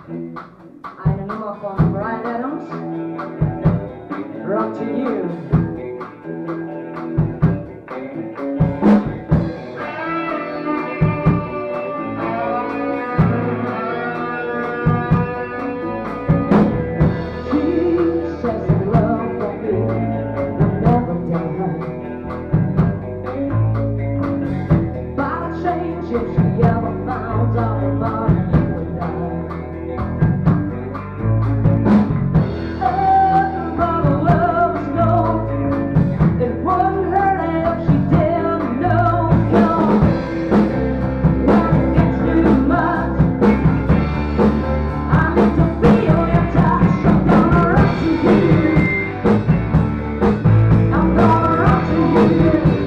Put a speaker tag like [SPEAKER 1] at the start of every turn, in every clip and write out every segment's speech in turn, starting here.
[SPEAKER 1] Eine Nummer von Bryan Adams, Run to You. If she ever found out about you and I, but love is no, it wouldn't hurt if she didn't know. Come, when it gets too much, I need to feel your touch. I'm gonna run to you. I'm gonna run to you.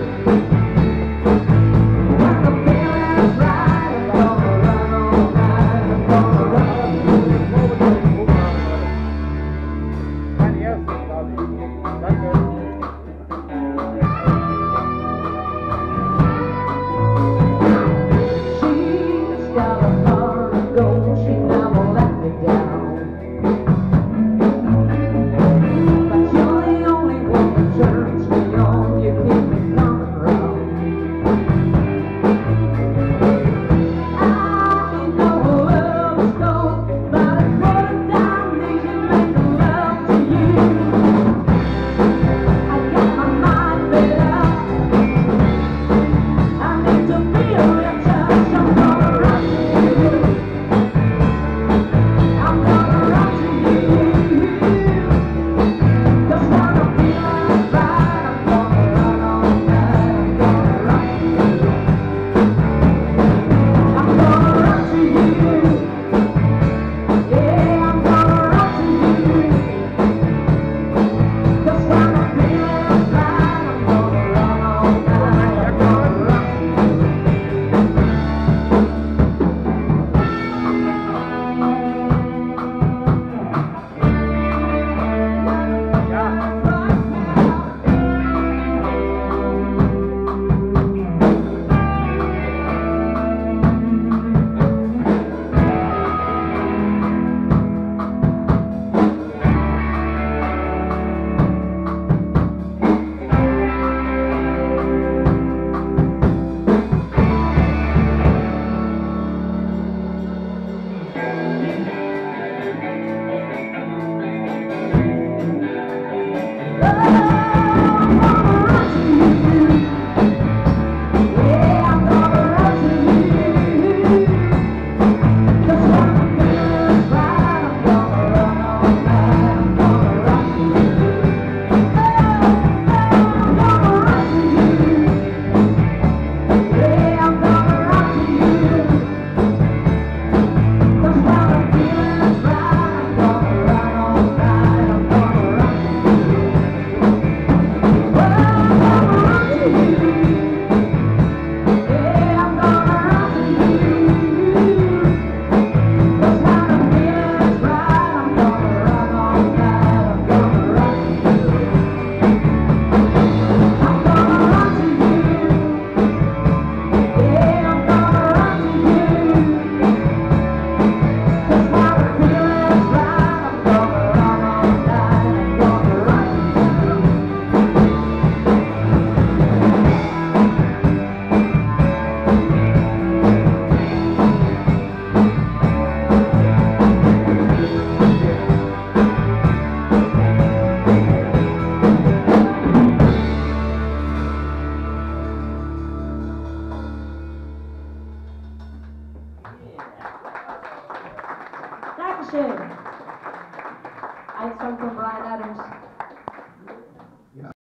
[SPEAKER 1] Dankeschön. Ein Song von Bryan Adams.